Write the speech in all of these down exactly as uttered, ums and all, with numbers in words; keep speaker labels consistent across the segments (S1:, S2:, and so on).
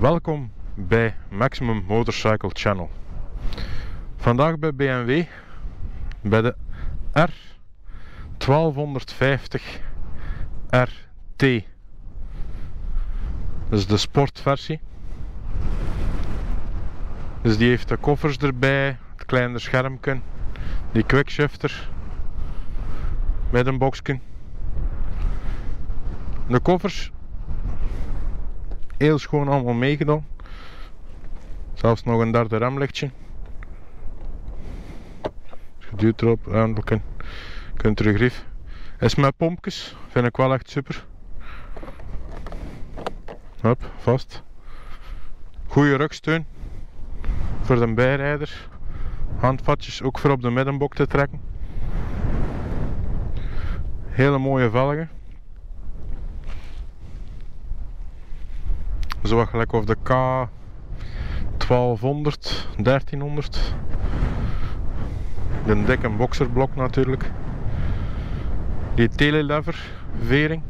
S1: Welkom bij Maximum Motorcycle Channel. Vandaag bij B M W bij de R twaalfhonderdvijftig R T. Dat is de sportversie. Dus die heeft de koffers erbij, het kleine schermpje, die quickshifter met een boxje. De koffers heel schoon allemaal meegedaan. Zelfs nog een derde remlichtje. Je duwt erop, handelijken, kunt er een grief. Is met pompjes, vind ik wel echt super. Hop, vast. Goeie rugsteun voor de bijrijder. Handvatjes ook voor op de middenbok te trekken. Hele mooie velgen. Zo wat gelijk of de K twaalfhonderd, dertienhonderd. De dikke boxerblok natuurlijk. Die telelever vering.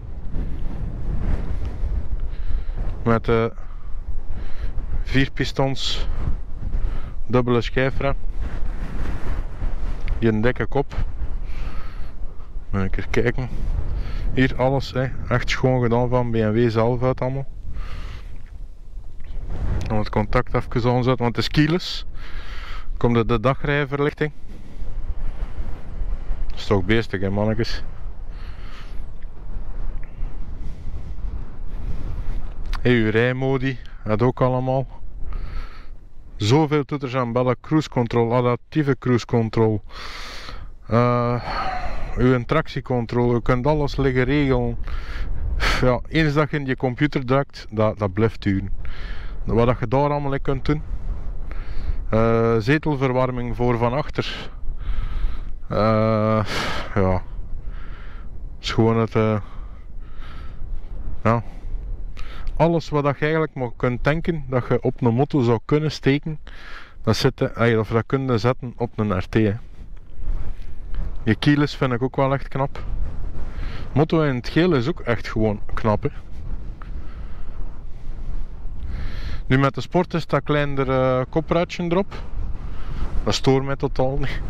S1: Met de vier pistons dubbele schijfrem. Die een dikke kop. Even kijken. Hier alles hè, echt schoon gedaan van B M W zelf uit allemaal. Om het contact even aanzetten, want het is keyless. Komt er de dagrijverlichting. Dat is toch beestig hè mannetjes. Hey, uw rijmodi, dat ook allemaal. Zoveel toeters aan bellen, cruise control, adaptieve cruise control. Uh, uw tractiecontrole, u kunt alles liggen regelen. Ja, eens dat je in je computer drukt, dat, dat blijft duren. Wat je daar allemaal in kunt doen. Uh, zetelverwarming voor van achter. Uh, ja. Is gewoon het. Uh, ja. Alles wat je eigenlijk maar kunt denken dat je op een moto zou kunnen steken, dat zitten, of dat kun je zetten op een R T. Hè. Je keyless vind ik ook wel echt knap. Motto in het geel is ook echt gewoon knap. Hè. Nu met de sport is dat kleiner uh, kopruitje erop. Dat stoort mij totaal niet.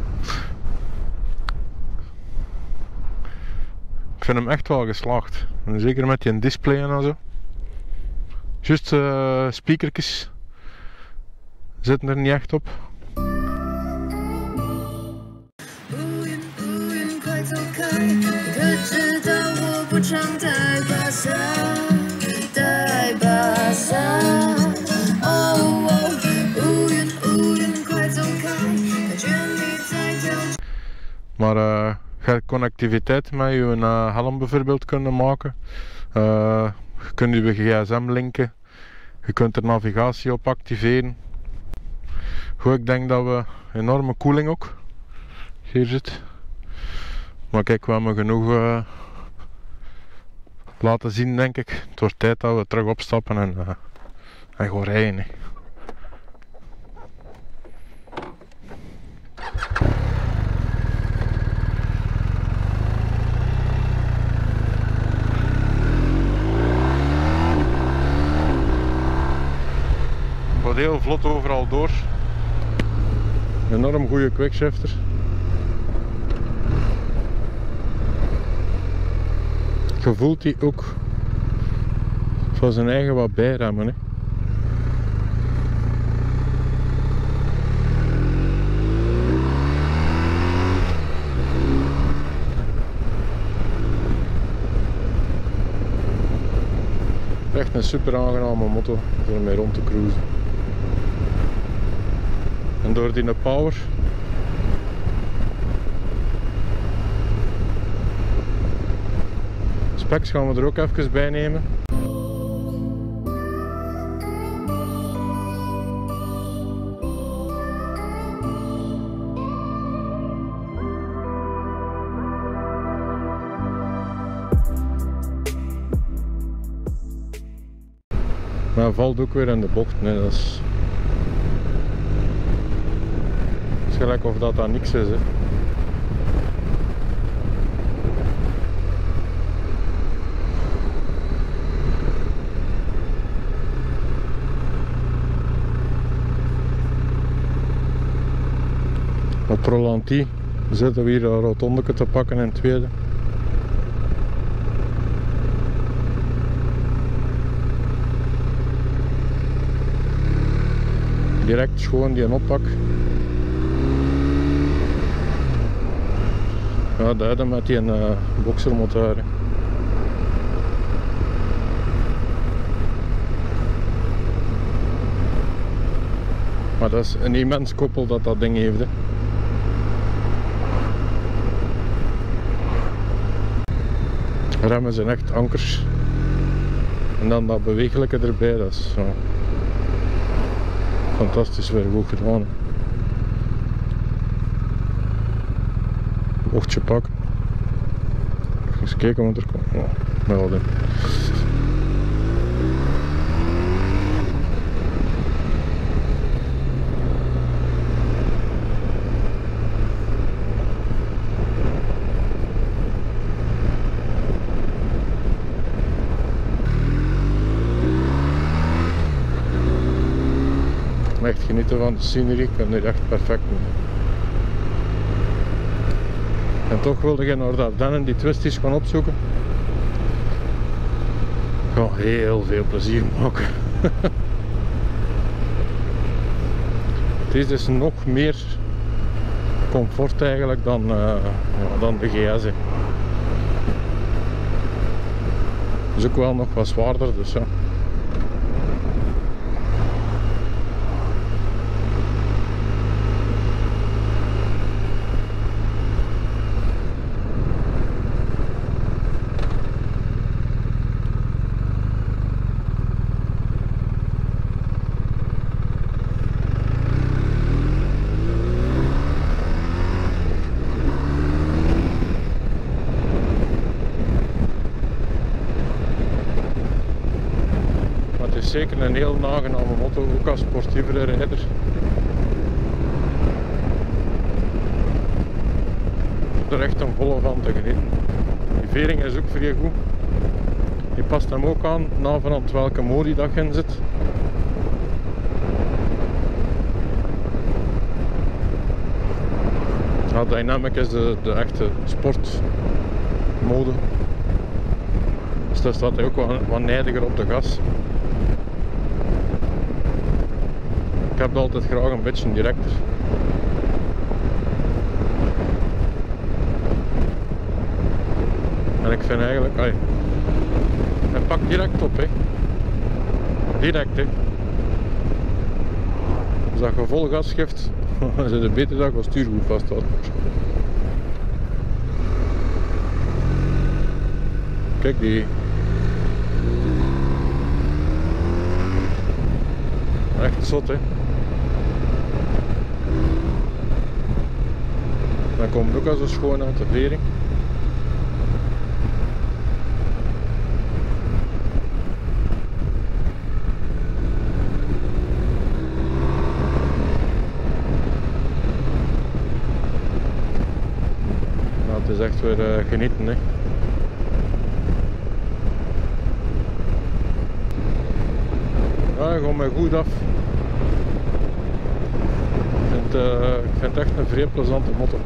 S1: Ik vind hem echt wel geslaagd. En zeker met die display en zo. Juist uh, speakertjes zitten er niet echt op. Maar uh, je hebt connectiviteit met je uh, helm bijvoorbeeld kunnen maken. Uh, je kunt je G S M linken. Je kunt er navigatie op activeren. Goed, ik denk dat we enorme koeling ook hier zit. Maar kijk, we hebben genoeg uh, laten zien, denk ik. Het wordt tijd dat we terug opstappen en, uh, en gaan rijden. Hè. Heel vlot overal door. Enorm goede quickshifter. Je voelt die ook van zijn eigen wat bijremmen. Hè. Echt een super aangename motor om ermee rond te cruisen. En door die power specs gaan we er ook even bij nemen. Maar hij valt ook weer in de bocht. Nee, dat is gelijk of dat dan niks is. Hè. Op Rolantie zitten we hier een rotondeke te pakken in het tweede. Direct schoon die een oppak. Ja, daar met die een uh, boxermotor. Maar dat is een immens koppel dat dat ding heeft. Hè. Remmen zijn echt ankers. En dan dat bewegelijke erbij, dat is zo fantastisch weer goed gedaan. Hè. Bochtje pakken. Eens kijken wat er komt. Oh, wel dan. Echt genieten van de scenery, ik kan hier echt perfect doen. En toch wilde ik naar de Ardennen die twisties gaan opzoeken. Ik ga heel veel plezier maken. Het is dus nog meer comfort eigenlijk dan, uh, ja, dan de G S. Hè. Het is ook wel nog wat zwaarder, dus ja. Zeker een heel aangename motor, ook als sportievere rijder. Er echt een volle van te genieten. Die vering is ook vrij goed. Die past hem ook aan, navenant welke modi dat je in zit. Ja, Dynamic is de, de echte sportmode. Dus daar staat hij ook wat, wat nijdiger op de gas. Ik heb het altijd graag een beetje directer. En ik vind eigenlijk, ai, hij pakt direct op, hè. Direct, hè. Als dat je vol gas geeft, dan is het beter dat je stuur goed vasthoudt. Kijk die. Echt zot, hè. Dan komt het ook al zo schoon uit de vering. Nou, het is echt weer uh, genieten, hè. Ja, hij gaat mij goed af. Ik vind, uh, ik vind het echt een vrij plezante motor.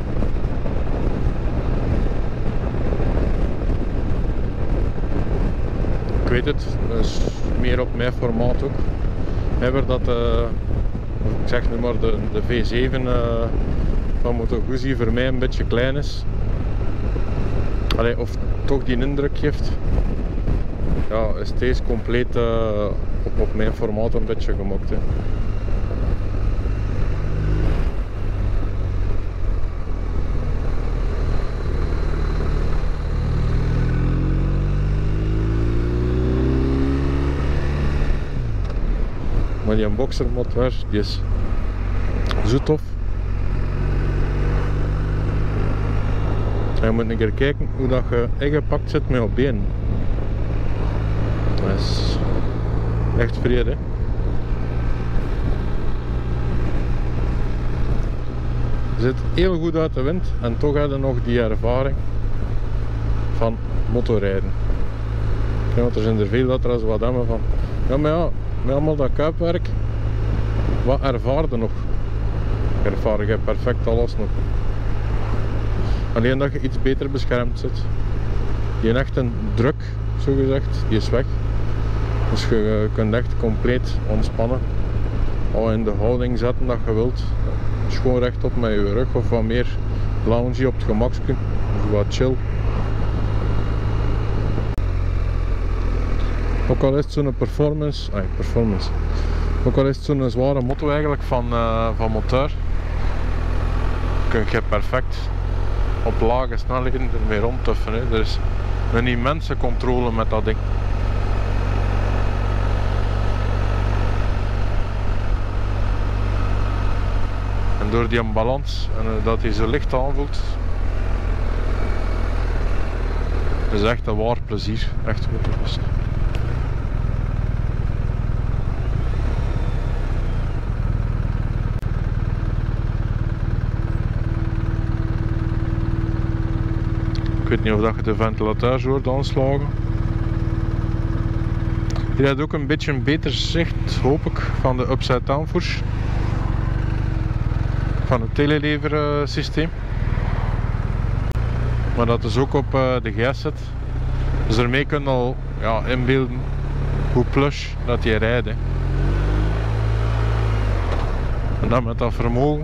S1: Ik weet het, dat is meer op mijn formaat ook. Hebben dat, uh, ik zeg nu maar de, de V zeven uh, van Moto Guzzi voor mij een beetje klein is. Allee, of toch die indruk geeft. Ja, is deze compleet uh, op, op mijn formaat een beetje gemokt. Hè. Maar die boxermotor, die is zo tof. En je moet een keer kijken hoe dat je ingepakt zit met op been. Dat is echt vrede. Je zit heel goed uit de wind en toch heb je nog die ervaring van motorrijden. Ja, want er zijn er veel dat er als wat hebben van. Ja, maar ja, met allemaal dat kuipwerk, wat ervaarde nog? Je ervaart je perfect alles nog. Alleen dat je iets beter beschermd zit. Je echt een druk, zo gezegd, die is weg. Dus je kunt echt compleet ontspannen. Al in de houding zetten dat je wilt. Dus gewoon rechtop met je rug of wat meer lounge op het gemakje. Of wat chill. Ook al is het zo'n performance, ay, performance. Ook al is het zo'n zware motto eigenlijk van, uh, van motor, kun je perfect op lage snelheden ermee rondtuffen. Hè. Er is een immense controle met dat ding. En door die balans en dat hij zo licht aanvoelt, is echt een waar plezier. Echt waar. Dus. Ik weet niet of dat je de ventilateurs hoort aanslagen. Hier heb je ook een beetje een beter zicht, hoop ik, van de upside down push. Van het telelever systeem. Maar dat is ook op uh, de G S zit. Dus daarmee kun je al ja, inbeelden hoe plush dat je rijdt. Hè. En dan met dat vermogen.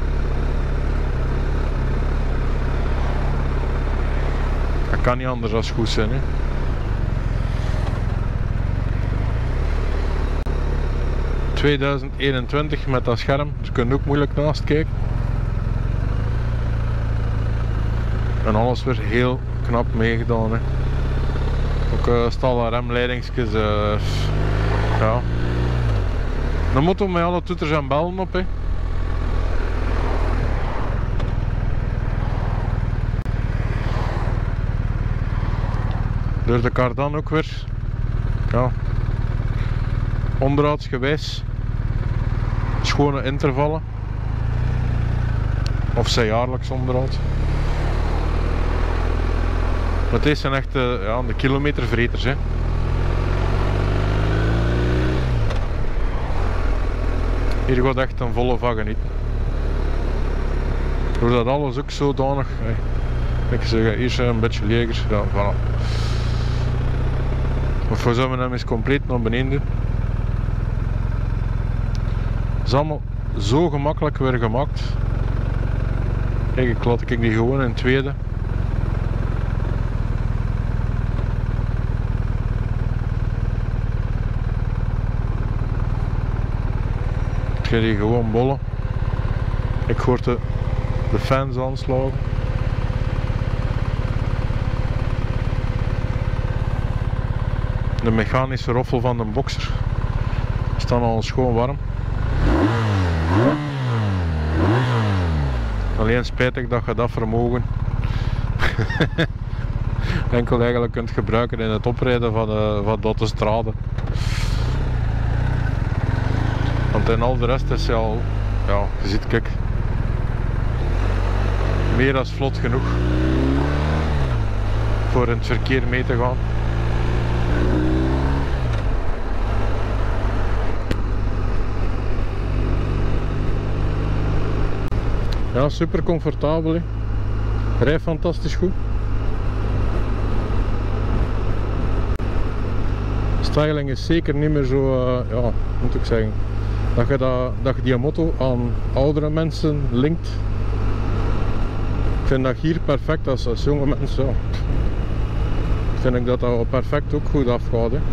S1: Dat kan niet anders dan goed zijn. Hè. tweeduizend eenentwintig met dat scherm, dus je kunt ook moeilijk naast kijken. En alles weer heel knap meegedaan. Hè. Ook uh, stalen remleidingsjes. Uh, ja. Een motor met alle toeters en bellen op. Hè. Door de kardan ook weer. Ja. Onderhoudsgewijs. Schone intervallen. Of zij jaarlijks onderhoud. Maar deze zijn echt uh, ja, de kilometervreters. Hè. Hier gaat echt een volle van genieten. Doordat alles ook zodanig. Hey, ik zeg, hier zijn een beetje leger. Ja, voilà. Of we zullen hem eens compleet naar beneden doen. Het is allemaal zo gemakkelijk weer gemaakt. Kijk, ik laat ik die gewoon in tweede. Ik ga die gewoon bollen. Ik hoor de, de fans aanslagen. De mechanische roffel van de boxer staat al schoon warm. Alleen spijtig dat je dat vermogen enkel eigenlijk kunt gebruiken in het oprijden van de, van de autostrade. Want in al de rest is hij al, ja, je ziet, kijk, meer dan vlot genoeg voor in het verkeer mee te gaan. Ja, super comfortabel. Hè. Rijdt fantastisch goed. Styling is zeker niet meer zo, uh, ja, moet ik zeggen, dat je, dat, dat je die motto aan oudere mensen linkt. Ik vind dat hier perfect als, als jonge mensen. Ja. Vind ik dat dat perfect ook goed afgaat. Hè.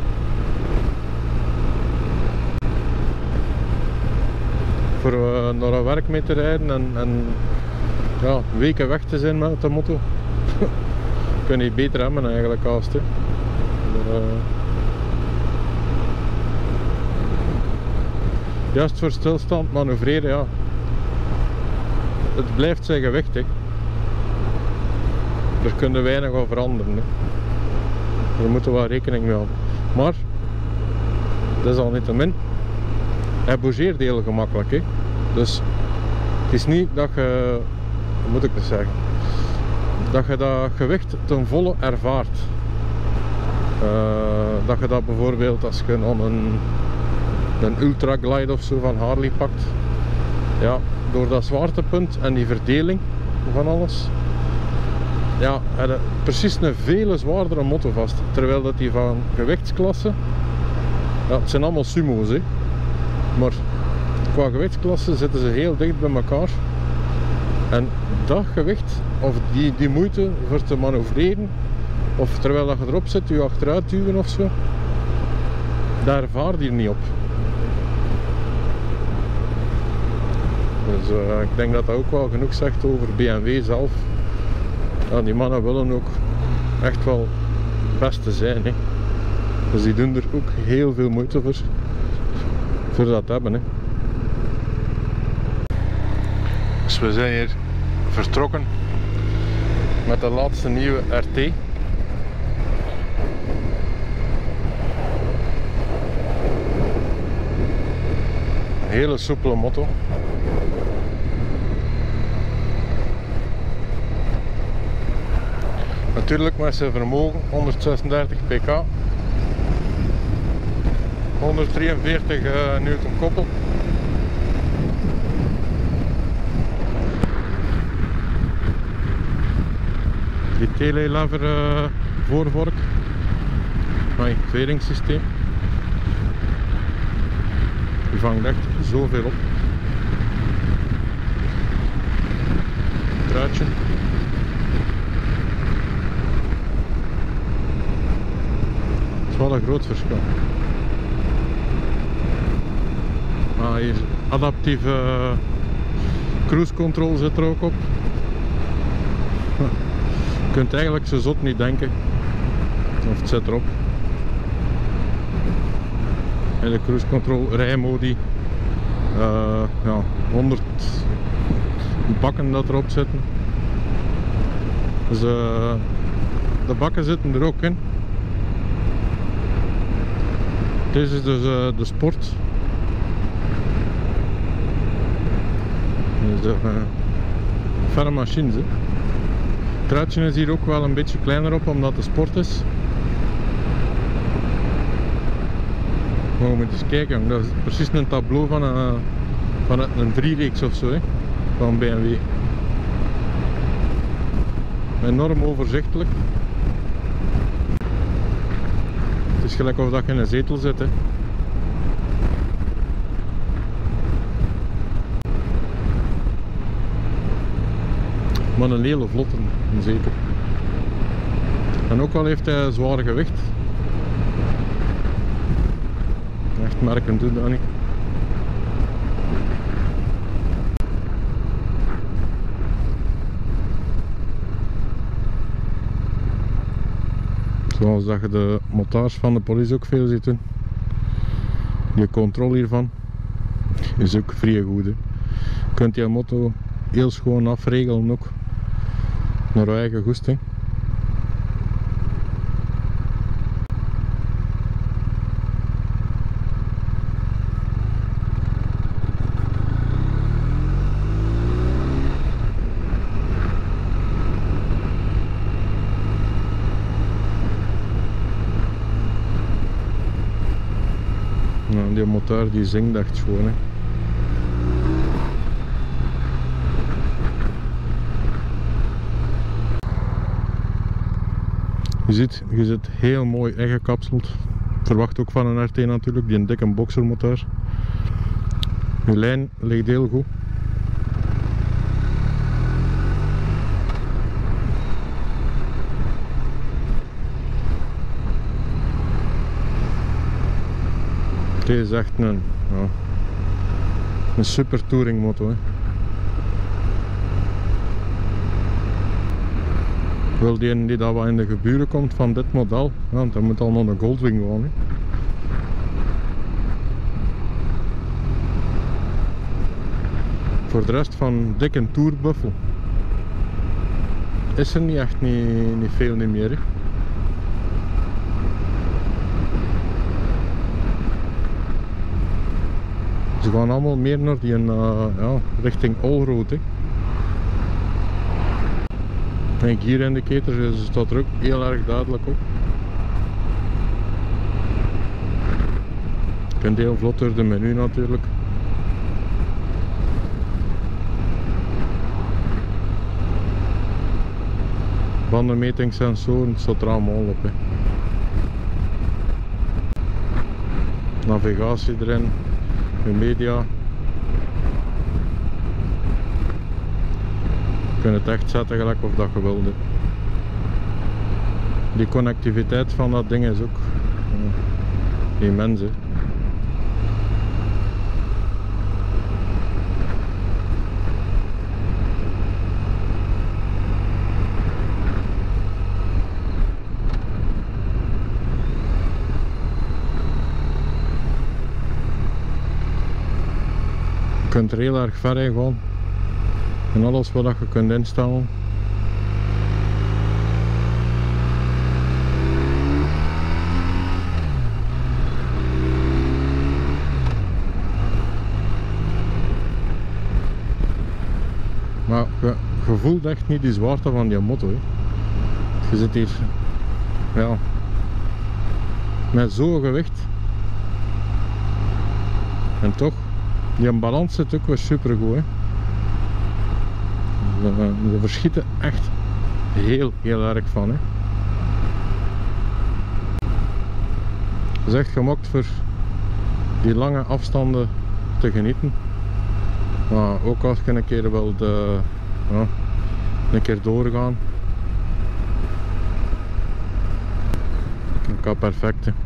S1: Voor uh, naar een werk mee te rijden en, en ja, weken weg te zijn met de motto. Kun je beter hebben eigenlijk haast. Hè. Maar, uh, juist voor stilstand manoeuvreren, ja. Het blijft zijn gewicht. Hè. Er kunnen weinig aan veranderen. Hè. Daar moeten we wel rekening mee houden. Maar, dat is al niet te min. Hij bougeert heel gemakkelijk. Hè. Dus het is niet dat je, hoe moet ik dat zeggen, dat je dat gewicht ten volle ervaart. Uh, dat je dat bijvoorbeeld als je aan een, een ultra glide of zo van Harley pakt, Ja, door dat zwaartepunt en die verdeling van alles, ja, had je precies een veel zwaardere motto vast. Terwijl dat die van gewichtsklasse, ja, het zijn allemaal sumo's, hè, maar qua gewichtsklasse zitten ze heel dicht bij elkaar. En dat gewicht, of die, die moeite voor te manoeuvreren, of terwijl dat je erop zit, je achteruit duwen of zo, daar vaart je niet op. Dus uh, ik denk dat dat ook wel genoeg zegt over B M W zelf. Ja, die mannen willen ook echt wel het beste zijn, hè. Dus die doen er ook heel veel moeite voor, voor dat te hebben, hè. Dus we zijn hier vertrokken met de laatste nieuwe R T. Een hele soepele motor. Natuurlijk met zijn vermogen honderdzesendertig pk, honderddrieënveertig uh, newton koppel. Die telelever uh, voorvork, mijn veringssysteem, die vangt echt zoveel op. Truitje. Dat is wel een groot verschil. Ah, hier adaptieve uh, cruise control zit er ook op. Je kunt eigenlijk zo zot niet denken. Of het zit erop. En de cruise control rijmodi. Uh, ja, honderd bakken dat erop zitten. Dus uh, de bakken zitten er ook in. Deze is dus uh, de sport. Dus de uh, verre machines. Hè. Het truitje is hier ook wel een beetje kleiner op omdat het sport is. Maar we moeten eens kijken, dat is precies een tableau van een, van een driereeks of zo, hè, van B M W. Enorm overzichtelijk. Het is gelijk of dat je in een zetel zit, hè. Maar een hele vlotte een zetel. En ook al heeft hij zwaar gewicht. Echt merken doet dat niet. Zoals dat je de montage van de politie ook veel ziet doen. Die controle hiervan is ook vrij goed. Hè. Je kunt die motto heel schoon afregelen ook. Naar je eigen goesting. Nou, die motor die zingt echt schoon, hè. Je ziet, je zit heel mooi ingekapseld. Verwacht ook van een R T natuurlijk, die een dikke boxermotor. Je lijn ligt heel goed. Dit is echt een, ja, een super touring motor, hè. Wel die die dat wat in de geburen komt van dit model, ja, want dat moet allemaal een Goldwing gewoon, hè. Voor de rest van dik en tourbuffel is er niet echt niet, niet veel niet meer, hè. Ze gaan allemaal meer naar die uh, ja, richting Allroad, hè. En gear indicator dus staat er ook heel erg duidelijk op. Je kunt heel vlot door de menu natuurlijk. Bandenmetingssensoren, het staat er allemaal op. Hè. Navigatie erin, de media. Je kunt het echt zetten gelijk of dat je wilde. Die connectiviteit van dat ding is ook uh, immens. Hè. Je kunt er heel erg ver in gaan en alles wat je kunt instellen. Maar je, je voelt echt niet die zwaarte van die motor. Hè. Je zit hier ja, met zo'n gewicht en toch. Die balans zit ook weer super goed. Ze verschieten echt heel, heel erg van. Hè. Het is echt gemaakt voor die lange afstanden te genieten. Maar ook als je een keer wilt uh, ja, een keer doorgaan. Dat kan perfect. Hè.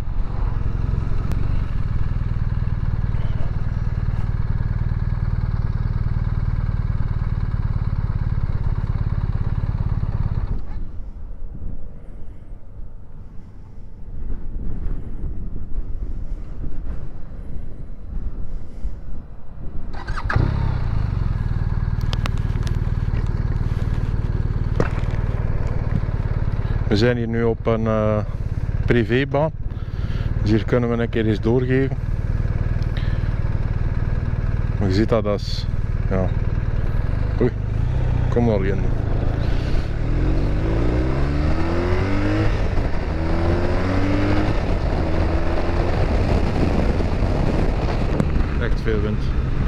S1: We zijn hier nu op een uh, privébaan, dus hier kunnen we een keer eens doorgeven. Maar je ziet dat als, ja, oei, kom al in. Echt veel wind.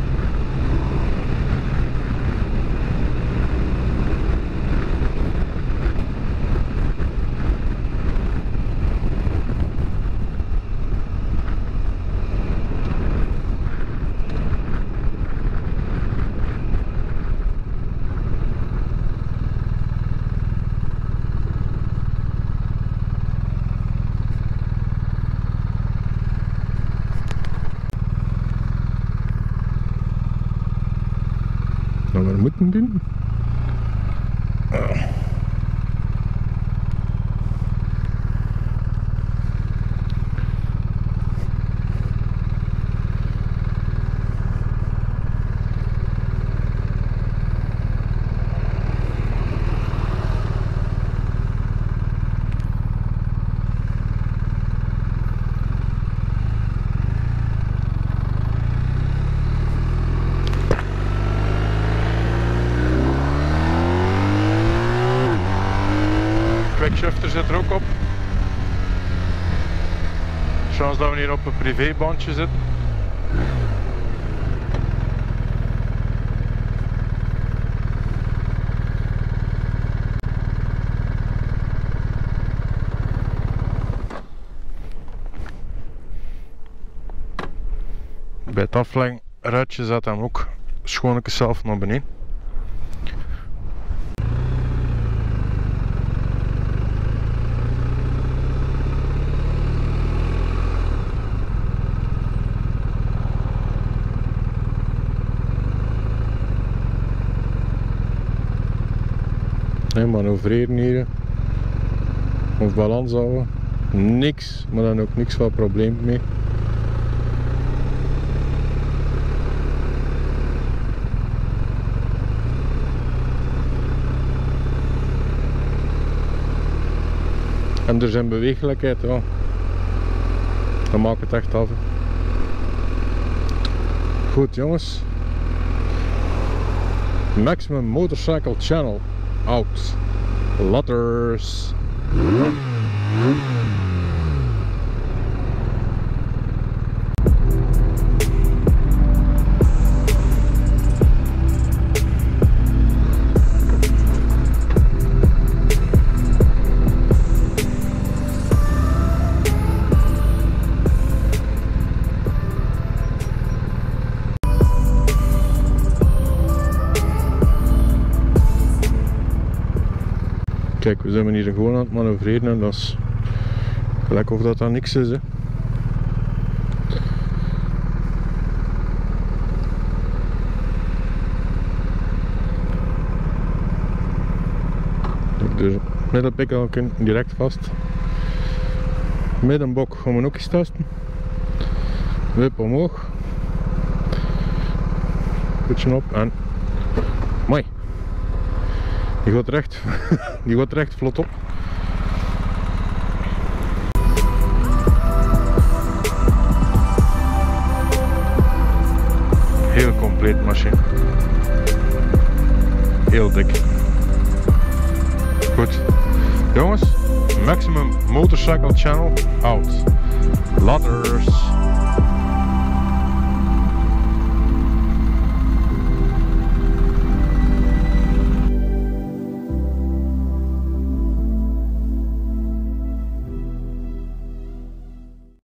S1: Wat we moeten doen. Oh. Quickshifter zit er ook op. Chance dat we hier op een privébandje zitten. Bij het afleidingruitje zet hem ook schoon zelf naar beneden. Nee, manoeuvreren hier of balans houden, niks, maar dan ook niks van probleem mee. En er zijn bewegelijkheid, ja. Dat maakt het echt af. Goed jongens, Maximum Motorcycle Channel out. Latters. Kijk, we zijn hier gewoon aan het manoeuvreren en dat is gelijk of dat dan niks is, hè. De middelpikkel direct vast. Middenbok gaan we ook eens testen. Wip omhoog. Beetje op en... Mooi. Die gaat recht, die gaat recht vlot op. Heel compleet machine. Heel dik. Goed. Jongens, maximum motorcycle channel out. Ladders.